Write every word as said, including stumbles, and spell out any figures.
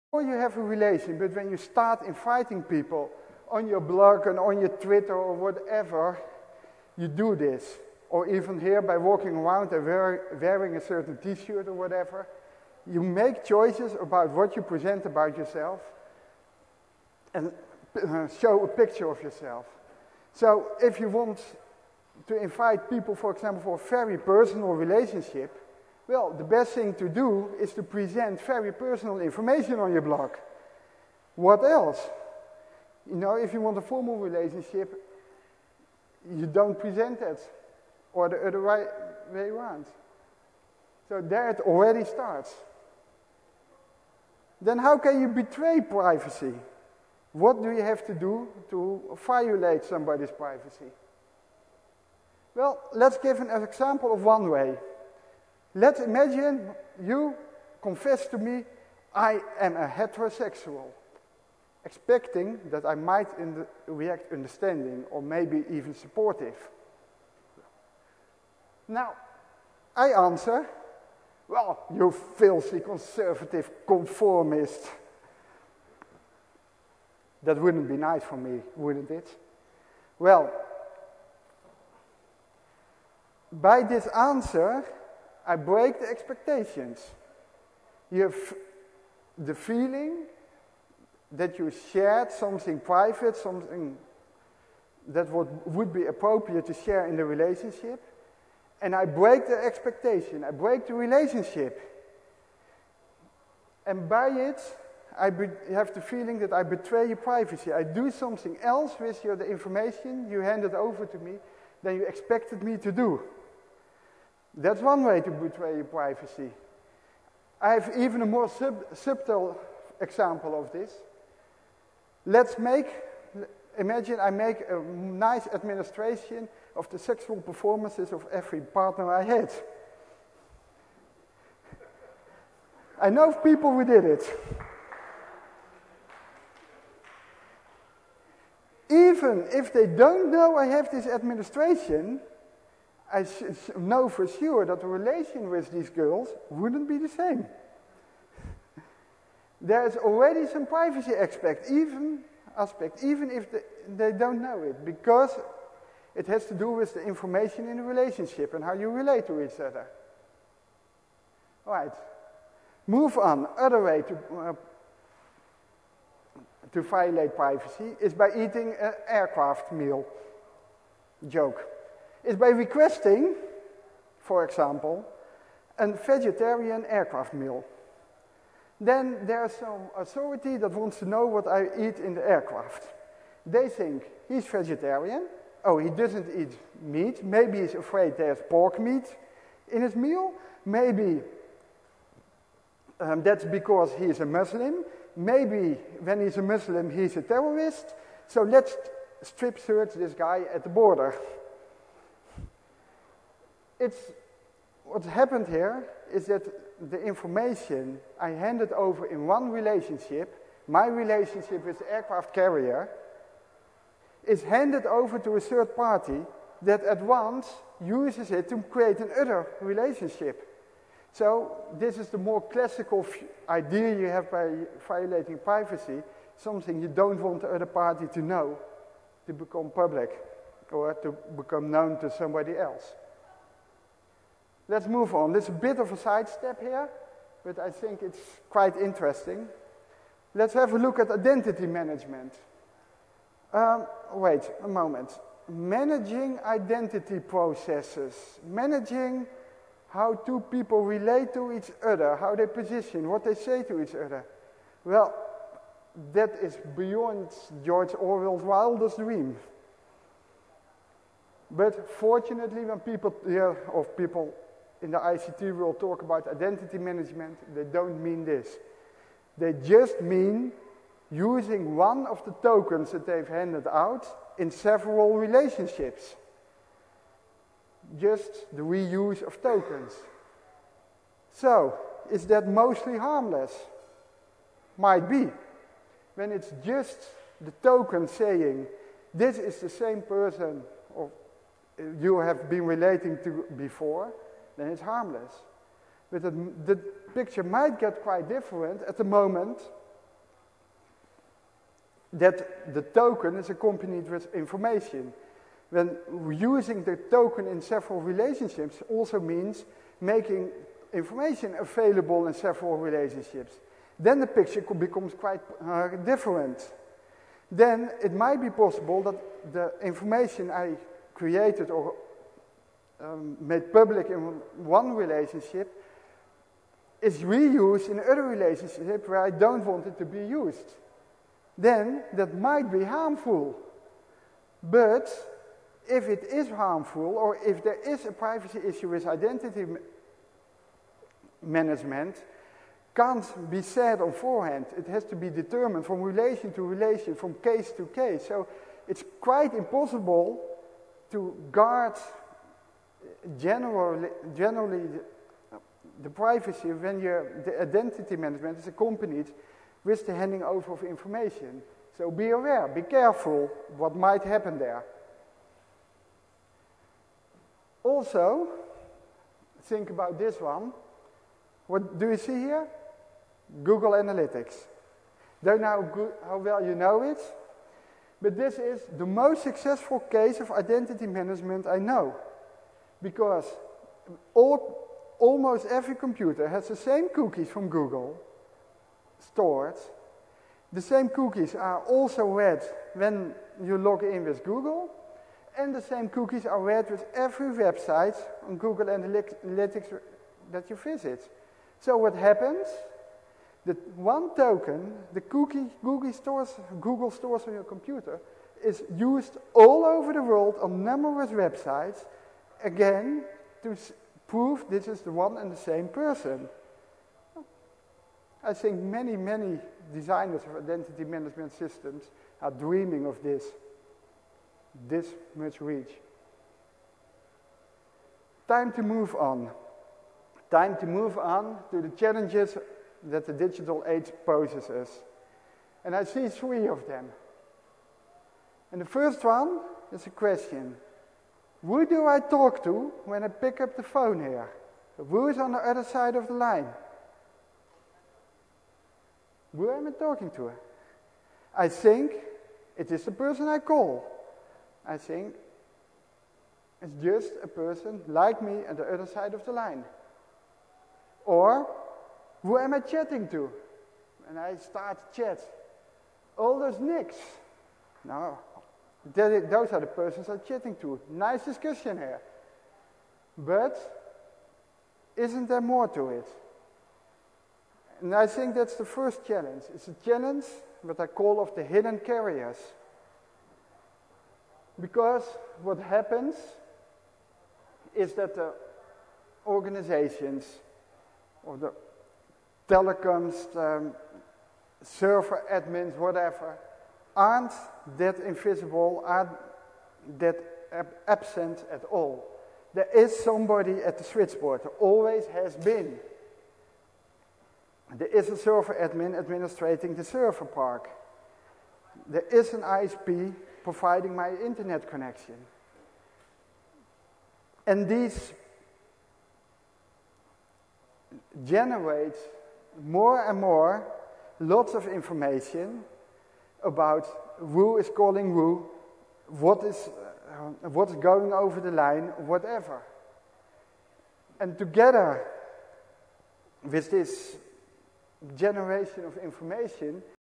Or you have a relation, but when you start inviting people on your blog and on your Twitter or whatever, you do this. Or even here by walking around and wear, wearing a certain t-shirt or whatever, you make choices about what you present about yourself and uh, show a picture of yourself. So if you want to invite people, for example, for a very personal relationship, well, the best thing to do is to present very personal information on your blog. What else? You know, if you want a formal relationship, you don't present it, or the other way around. So there it already starts. Then how can you betray privacy? What do you have to do to violate somebody's privacy? Well, let's give an example of one way. Let's imagine you confess to me, I am a heterosexual, expecting that I might in react understanding or maybe even supportive. Now, I answer, well, you filthy conservative conformist. That wouldn't be nice for me, wouldn't it? Well, by this answer, I break the expectations. You have the feeling that you shared something private, something that would, would be appropriate to share in the relationship, and I break the expectation, I break the relationship. And by it, I have the feeling that I betray your privacy. I do something else with your, the information you handed over to me than you expected me to do. That's one way to betray your privacy. I have even a more sub, subtle example of this. Let's make, imagine I make a nice administration of the sexual performances of every partner I had. I know of people who did it. Even if they don't know I have this administration, I know for sure that the relation with these girls wouldn't be the same. There's already some privacy aspect, even aspect, even if they, they don't know it, because it has to do with the information in the relationship and how you relate to each other. All right. Move on. Other way to uh, to violate privacy is by eating an aircraft meal. Joke. Is by requesting, for example, a vegetarian aircraft meal. Then there's some authority that wants to know what I eat in the aircraft. They think he's vegetarian. Oh, he doesn't eat meat. Maybe he's afraid there's pork meat in his meal. Maybe um, that's because he's a Muslim. Maybe when he's a Muslim, he's a terrorist. So let's strip search this guy at the border. It's, what's happened here is that the information I handed over in one relationship, my relationship with the aircraft carrier, is handed over to a third party that at once uses it to create another relationship. So this is the more classical idea you have by violating privacy, something you don't want the other party to know, to become public, or to become known to somebody else. Let's move on. This is a bit of a sidestep here, but I think it's quite interesting. Let's have a look at identity management. Um, wait a moment. Managing identity processes. Managing how two people relate to each other, how they position, what they say to each other. Well, that is beyond George Orwell's wildest dream. But fortunately, when people hear of people in the I C T world talk about identity management, they don't mean this. They just mean using one of the tokens that they've handed out in several relationships. Just the reuse of tokens. So, is that mostly harmless? Might be. When it's just the token saying, this is the same person or you have been relating to before, then it's harmless. But the, the picture might get quite different at the moment that the token is accompanied with information. When using the token in several relationships also means making information available in several relationships. Then the picture becomes quite uh, different. Then it might be possible that the information I created or um, made public in one relationship is reused in other relationships where I don't want it to be used. Then that might be harmful. But if it is harmful, or if there is a privacy issue with identity ma management, can't be said on forehand. It has to be determined from relation to relation, from case to case. So it's quite impossible to guard generally, generally the, the privacy when your, the identity management is accompanied with the handing over of information. So be aware, be careful what might happen there. Also, think about this one. What do you see here? Google Analytics. Don't know how, how well you know it, but this is the most successful case of identity management I know. Because all, almost every computer has the same cookies from Google stored. The same cookies are also read when you log in with Google, and the same cookies are read with every website on Google Analytics that you visit. So what happens? The one token, the cookie Google stores, Google stores on your computer, is used all over the world on numerous websites, again, to prove this is the one and the same person. I think many, many designers of identity management systems are dreaming of this, this much reach. Time to move on. Time to move on to the challenges that the digital age poses us. And I see three of them. And the first one is a question. Who do I talk to when I pick up the phone here? Who is on the other side of the line? Who am I talking to? I think it is the person I call. I think it's just a person like me on the other side of the line. Or, who am I chatting to? And I start to chat. All those nicks. No, those are the persons I'm chatting to. Nice discussion here. But, isn't there more to it? And I think that's the first challenge. It's a challenge, what I call of the hidden carriers. Because what happens is that the organizations, or the telecoms, um, server admins, whatever, aren't that invisible, aren't that ab absent at all. There is somebody at the switchboard, there always has been. There is a server admin administrating the server park. There is an I S P providing my internet connection. And these generate more and more lots of information about who is calling who, what is uh, what's going over the line, whatever. And together with this generation of information,